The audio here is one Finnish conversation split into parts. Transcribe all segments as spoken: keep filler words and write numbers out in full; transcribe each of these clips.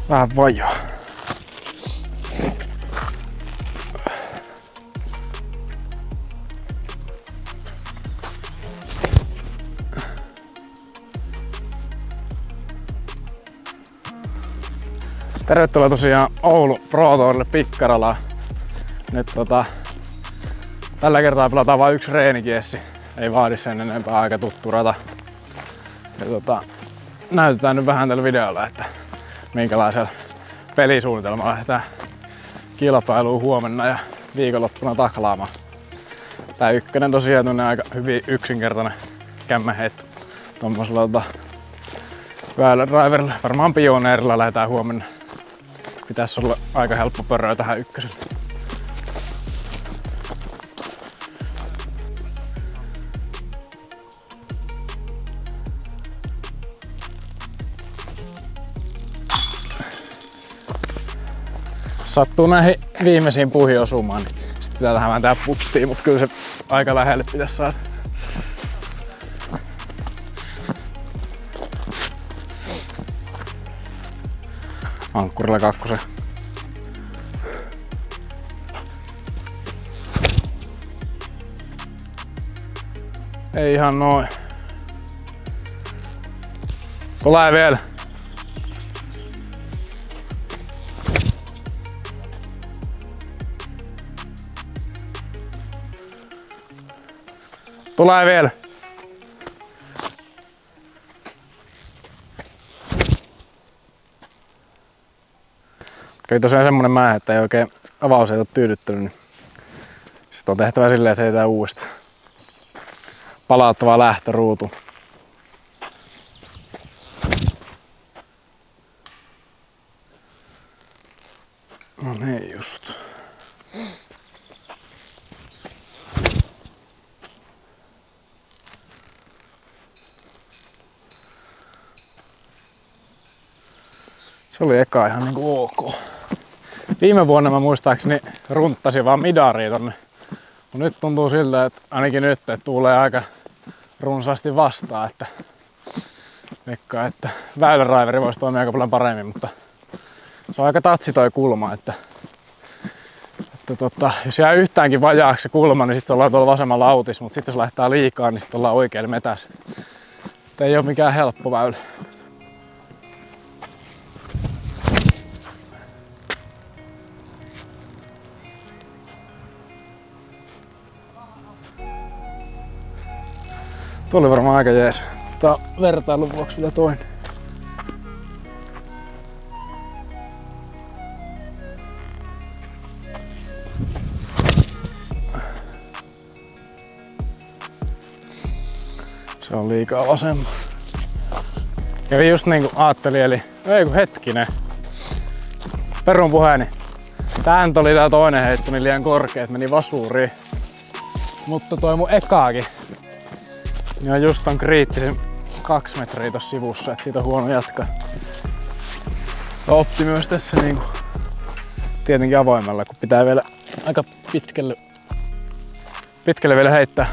Vähän vajaa. Tervetuloa tosiaan Oulu Pro Tourille Pikkaralaan. Nyt tota, tällä kertaa pelataan vain yksi reenikiessi. Ei vaadi sen enempää, aika tuttu rata. Ja tota, näytetään nyt vähän tällä videolla, että minkälaisella pelisuunnitelmalla lähdetään kilpailuun huomenna ja viikonloppuna taklaamaan. Tää ykkönen tosiaan on aika hyvin yksinkertainen kämmenheitto. Tommosella tota, väylädraiverilla, varmaan pioneerilla lähdetään huomenna. Pitäis olla aika helppo pörröä tähän ykköselle. Sattuu näihin viimeisiin puihin osumaan, niin sitten pitää tähän tää puttiin, mutta kyllä se aika lähelle pitäisi saada. Ankkurilla kakkosen. Ei ihan noin. Tulee vielä. Tulee vielä. Kyllä tosiaan semmonen määrä, että ei oikein avaus ei ole tyydyttänyt, niin sit on tehtävä silleen, että heitetään uudestaan. Palauttava lähtöruutu. No niin just. Se oli eka ihan niinku ok. Viime vuonna mä muistaakseni runttasin vaan midaria tonne. Mut nyt tuntuu siltä, että ainakin nyt että tulee aika runsaasti vastaan, että veikkaan, että väyläraiveri voisi toimia aika paljon paremmin, mutta se on aika tatsi toi kulma, että, että tota, jos jää yhtäänkin vajaaksi se kulma, niin sit ollaan tuolla vasemmalla autissa, mutta sitten jos lähtee liikaa, niin sit ollaan oikealla metässä. Että ei oo mikään helppo väylä. Tuo oli varmaan aika jees. Tää on vertailun vuoksi vielä toinen. Se on liikaa vasemmalla. Kävi just niin kuin ajattelin, eli ei kun hetkinen. Perun puheeni. Tää nyt oli tää toinen heitto, niin liian korkea, että meni vasuuriin. Mutta toi mun ekaakin. Ja just on kriittisen kaksi metriä tossa sivussa, että siitä on huono jatkaa. Opti myös tässä niinku tietenkin avoimella, kun pitää vielä aika pitkälle, pitkälle vielä heittää.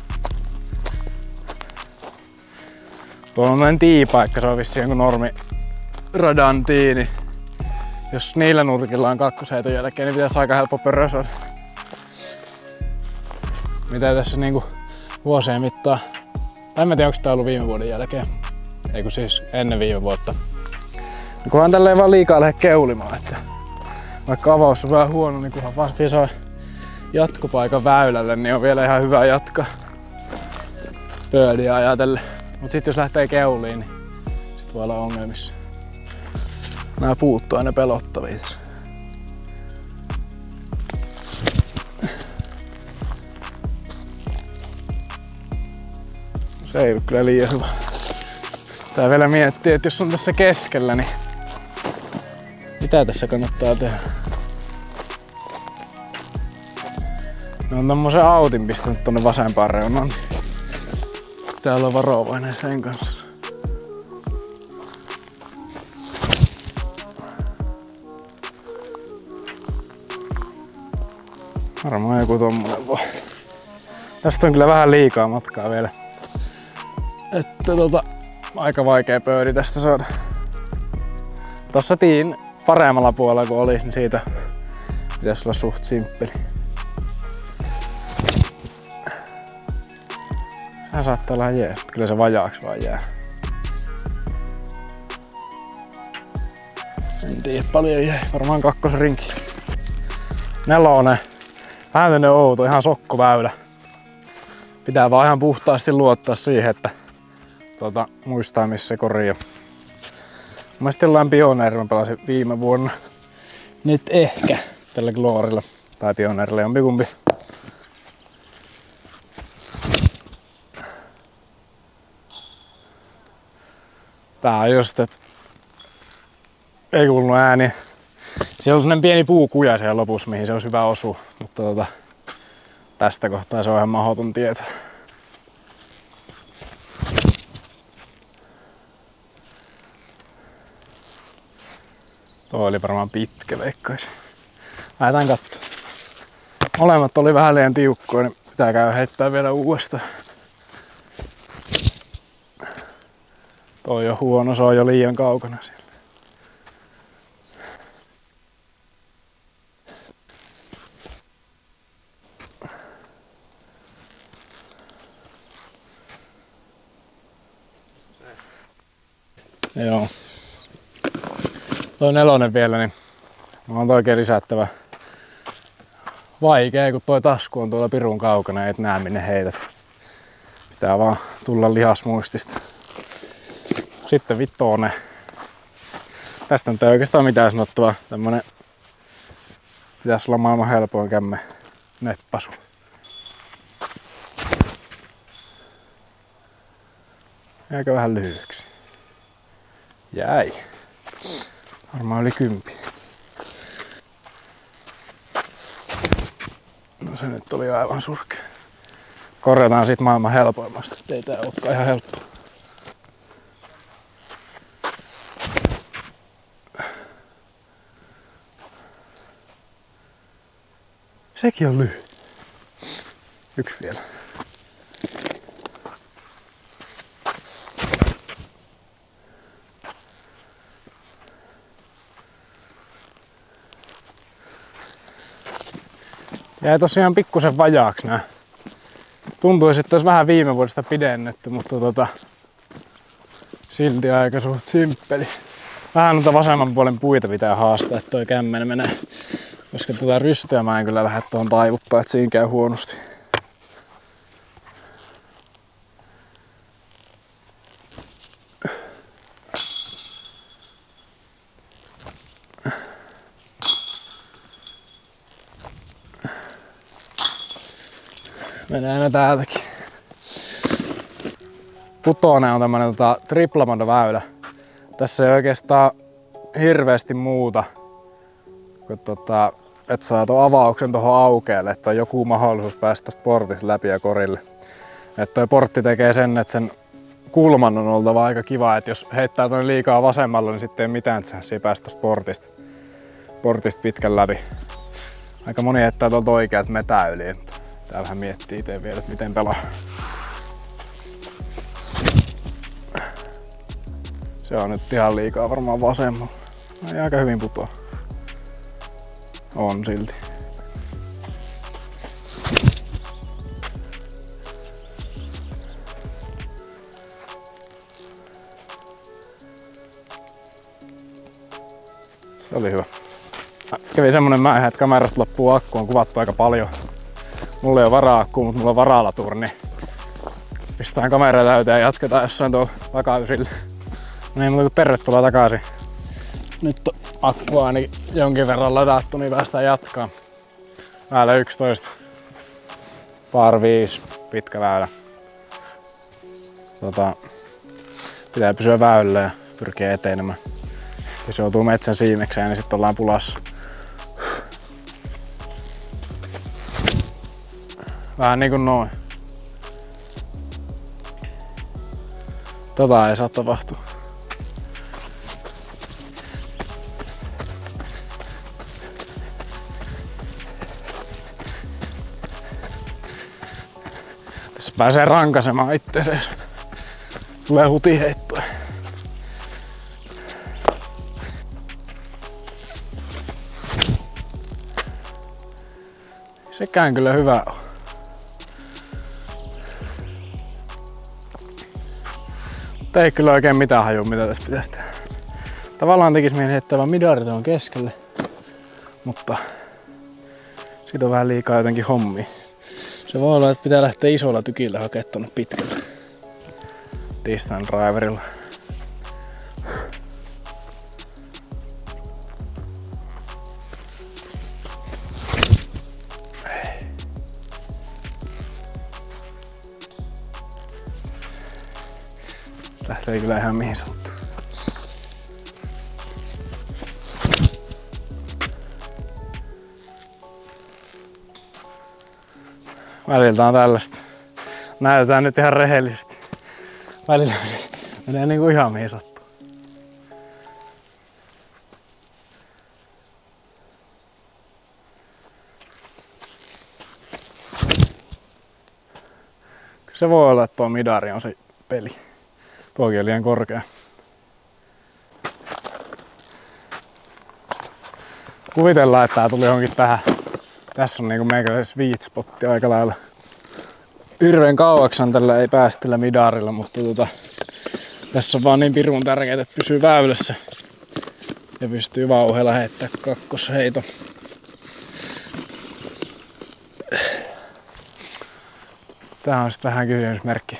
Tuolla on noin tiipaikka, se on vissiin jonkun normi radan tiini. Jos niillä nurkilla on kakkosheiton jälkeen, niin pitäisi aika helppo pörrö saada. Mitä tässä niinku vuosien mittaan. En mä tiedä, onko tää ollut viime vuoden jälkeen. Ei kun siis ennen viime vuotta. Niin kunhan tällä ei vaan liikaa lähde keulimaan, että vaikka avaus on vähän huono, niin kunhan vaan saa jatkopaikan väylälle, niin on vielä ihan hyvä jatkaa pöödiä ajatellen. Mut sit jos lähtee keuliin, niin sit voi olla ongelmissa. Nää puut on aina pelottavia tässä. Se ei ollut kyllä liian hyvä. Tää vielä miettii, että jos on tässä keskellä, niin mitä tässä kannattaa tehdä? Ne on tommosen autin pistänyt tonne vasempaan reunaan. Täällä on varovainen sen kanssa. Varmaan joku tommonen voi. Tästä on kyllä vähän liikaa matkaa vielä. Että tota, aika vaikea pöydi tästä saada. Tossa tiin paremmalla puolella kuin oli, niin siitä pitäisi olla suht simppeli. Sehän saattaa olla jees, kyllä se vajaaksi vaan jää. En tiedä, paljon jäi, varmaan kakkosrinki. Nelonen, vähän tämmönen outo, ihan sokkoväylä. Pitää vaan ihan puhtaasti luottaa siihen, että tuota, muistaa missä se kori on. Mä sitten jollain Pioneerilla mä pelasin viime vuonna. Nyt ehkä tällä Glorilla tai Pioneerilla jompikumpi. Tää on just, että ei kuulunut ääni. Siellä on sellainen pieni puukuja siellä lopussa, mihin se olisi hyvä osua. Mutta tota, tästä kohtaa se on ihan mahdoton tietää. Tuo oli varmaan pitkä, veikkaisin. Lähdetään katsoa. Molemmat oli vähän liian tiukkoja, niin pitää käydä heittää vielä uudestaan. Toi on huono, se on jo liian kaukana siellä. Joo. Toi nelonen vielä, niin on oikein lisättävä. Vaikea, kun toi tasku on tuolla pirun kaukana, et näe minne heität. Pitää vaan tulla lihasmuistista. Sitten vitonen. Tästä nyt ei oikeastaan mitään sanottavaa. Tämmönen pitäisi olla maailman helpoin kämme neppasu. Jäikö vähän lyhyeksi? Jäi. Varmaan yli kympi. No se nyt oli aivan surkea. Korjataan sit maailman helpoimmasta, ettei tää olekaan ihan helppo. Sekin on lyhyt. Yksi vielä. Jäi tosiaan pikkusen vajaaksi nää. Tuntuisi, että olisi vähän viime vuodesta pidennetty, mutta tota, silti aika suht simppeli. Vähän noita vasemman puolen puita pitää haastaa, että toi kämmen menee. Koska tuota rystyä mä en kyllä lähde tuohon taivuttaa, että siinä käy huonosti. Menee aina täältäkin. Putonen on tämmönen tota, triplamondo-väylä. Tässä ei oikeastaan hirveästi muuta, kun tota, et saa tuon avauksen tuohon aukealle, että on joku mahdollisuus päästä portista läpi ja korille. Että toi portti tekee sen, että sen kulman on oltava aika kiva, että jos heittää tuonne liikaa vasemmalla, niin sitten ei mitään, että se ei päästä portista, portista pitkän läpi. Aika moni heittää tuolta oikealta metää yli. Tää vähän miettii itse vielä, että miten pelaa. Se on nyt ihan liikaa varmaan vasemmalla. Ei aika hyvin putoa. On silti. Se oli hyvä. Kävi semmonen mäihä, että kamerasta loppuu akku, on kuvattu aika paljon. Mulla ei ole varaa-akkua, mutta mulla on varalaturi, niin pistetään kamera täyteen ja jatketaan jossain tuolla takaysillä. No niin, mutta tervetuloa takaisin. Nyt on akku ainakin jonkin verran ladattu, niin päästään jatkaa. Väylä yksitoista, par viisi, pitkä väylä. Tota, pitää pysyä väylällä ja pyrkiä etenemään. Jos joutuu metsän siimekseen, niin sitten ollaan pulassa. Vähän niinku noin. Tota ei saa tapahtua. Tässä pääsee rankasemaan itseensä, jos tulee hutiheittoa. Sekään kyllä hyvä on. Mutta ei kyllä oikein mitään hajua, mitä tässä pitäisi tehdä. Tavallaan tekis mieli heittää vaan midari tuon keskelle, mutta siitä on vähän liikaa jotenkin hommia. Se voi olla, että pitää lähteä isolla tykillä hakemaan tonne pitkälle distance driverilla. Lähtee kyllä ihan mihin sattuu. Välillä on tällaista. Näytetään nyt ihan rehellisesti. Välillä menee niinku ihan mihin sattuu. Se voi olla, että tuo midari on se peli. Tuokin on liian korkea. Kuvitellaan, että tää tuli johonkin tähän. Tässä on niinku meikäläisen sweet spotti aika lailla. Hirveen kauaksan tällä ei päästä tällä midarilla, mutta tota, tässä on vaan niin pirun tärkeää, että pysyy väylässä. Ja pystyy vauheella heittää kakkosheito. Tää on sitten vähän kysymysmerkki.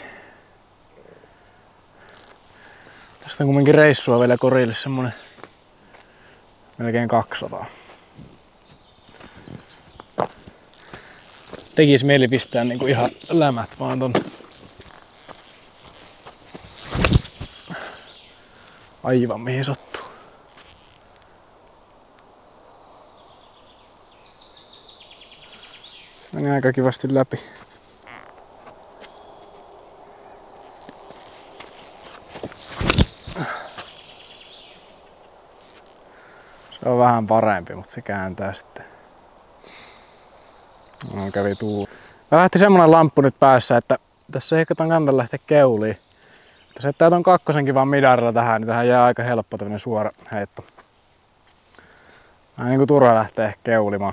Tästä on kumminkin reissua vielä korille semmonen melkein kaksisataa. Tekis mieli pistää niinku ihan lämät vaan ton aivan mihin sattuu. Se meni aika kivasti läpi. Se on vähän parempi, mutta se kääntää sitten. No, kävi tuuli. Mä lähti semmonen lamppu nyt päässä, että tässä ei ehkä ton kantan lähteä keuliin. Jos jättää ton kakkosenkin vaan midarilla tähän, niin tähän jää aika helppo tämmönen suora heitto. Vähän niinku turha lähtee ehkä keulimaan.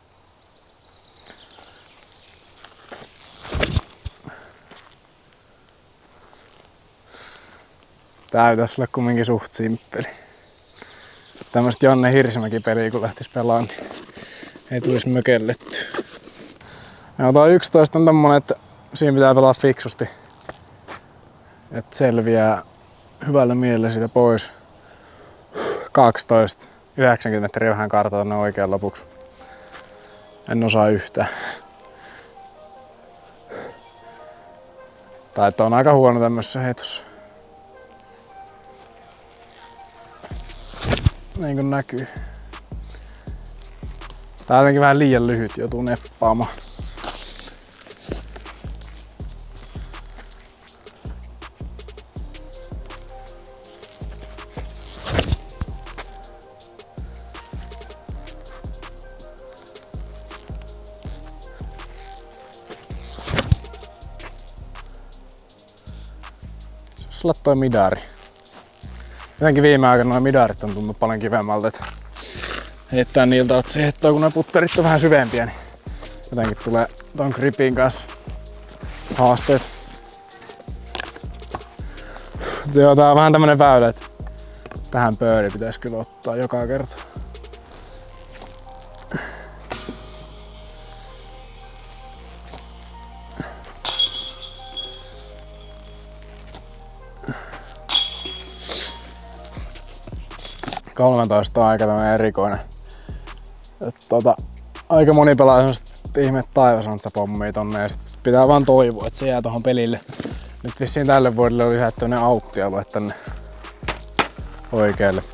Tää ei tässä ole kumminkin suht simppeli. Tämmöstä Janne Hirsimäki-peliä kun lähtis pelaan, niin ei tulisi mökellettyä. Ja tuo yksitoista on tommonen, että siinä pitää pelaa fiksusti. Että selviää hyvällä mielellä siitä pois. kaksitoista, yhdeksänkymmentä metriä vähän kartaa tonne oikean lopuksi. En osaa yhtään. Tai että on aika huono tämmössä heitossa. Niin kuin näkyy. Tää on jotenkin vähän liian lyhyt, joutuu neppaamaan. Sulla toi midari. Jotenkin viime aikoina nuo midarit on tuntunut paljon kivemmältä, että heittää niiltä otsi heittoa, kun nuo putterit on vähän syvempiä, niin jotenkin tulee ton gripin kanssa haasteet. Joo, tää on vähän tämmönen väylä, että tähän pööri pitäisi kyllä ottaa joka kerta. kolmetoista on aika tämmönen erikoinen. Et tota, aika moni pelaa semmoset ihme taivasantsapommia tonne ja sit pitää vaan toivoa, että se jää tohon pelille. Nyt vissiin tälle vuodelle on lisätty ne auttialue tänne oikealle.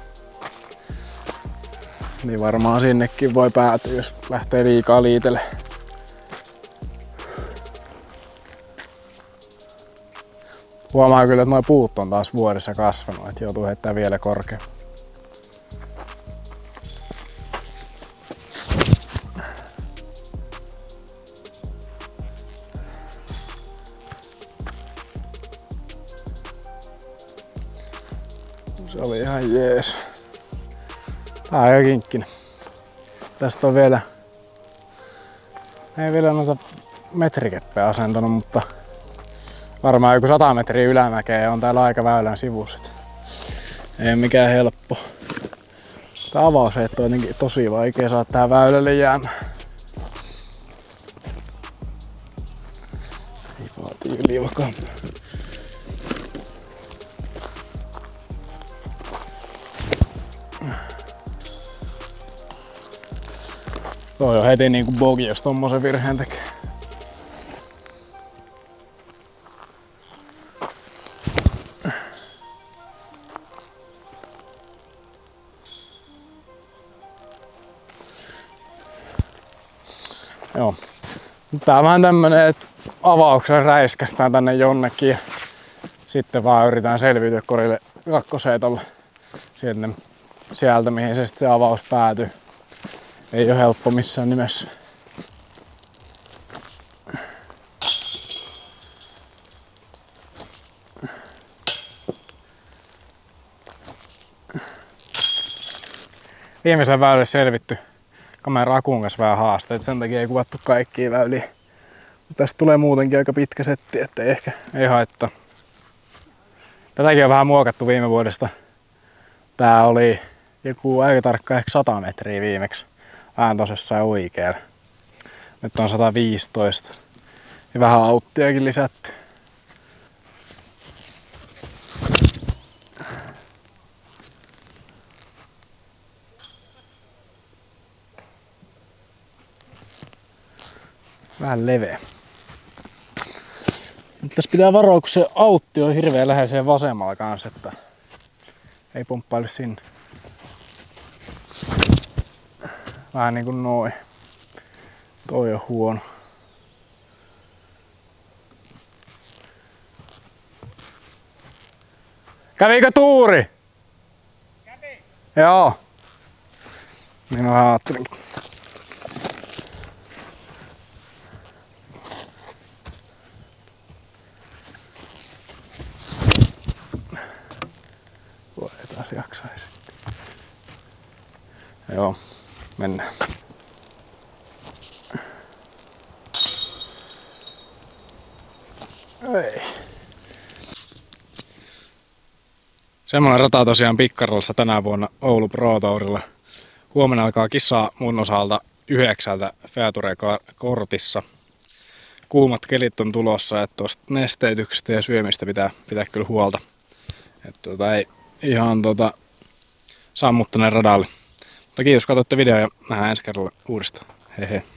Niin varmaan sinnekin voi päätyä, jos lähtee liikaa liitelle. Huomaa kyllä, että nuo puut on taas vuodessa kasvanut, että joutuu heittämään vielä korkeammin. Se oli ihan jees. Tää on aika kinkkinen. Tästä on vielä Ei vielä noita metrikeppejä asentanut, mutta varmaan joku sata metriä ylämäkeä on täällä aika väylän sivussa. Ei mikään helppo. Tää avaus on jotenkin tosi vaikea saada tähän väylälle jäämään. Ei vaatii ylivakaan. Toi on heti niinku bogi, jos tommosen virheen tekee. Joo. Tää on vähän tämmönen, että avauksen räiskästään tänne jonnekin ja sitten vaan yritetään selviytyä korille kakkoseetolle sieltä, sieltä mihin se, se avaus päätyy. Ei ole helppo missään nimessä. Viimeisellä väylällä selvitty. Kamera akun kanssa vähän haasteet, sen takia ei kuvattu kaikkia väyliä. Tästä tulee muutenkin aika pitkä setti, ettei ehkä ei haittaa. Tätäkin on vähän muokattu viime vuodesta. Tää oli joku aika tarkka ehkä sata metriä viimeksi. Vähän tosessaan oikealla. Nyt on sata viisitoista. Ja vähän auttiakin lisätty. Vähän leveä. Nyt tässä pitää varoa, kun se autti on hirveän läheiseen vasemmalla kanssa, että ei pomppaile sinne. Vähän niin kuin noin. Toi on huono. Kävikö tuuri? Kävi. Joo. Niin mä ajattelinkin. Voi taas jaksaisi. Joo, mennään. Ei. Semmoinen rata tosiaan Pikkaralassa tänä vuonna Oulu Pro Tourilla. Huomenna alkaa kisaa mun osalta yhdeksältä Feature-kortissa. Kuumat kelit on tulossa, että tuosta nesteytyksestä ja syömistä pitää pitää kyllä huolta. Että tota ei ihan tota sammuttaneen radalle. Mutta kiitos, katsoitte videon ja nähdään ensi kerralla uudestaan. Hei hei.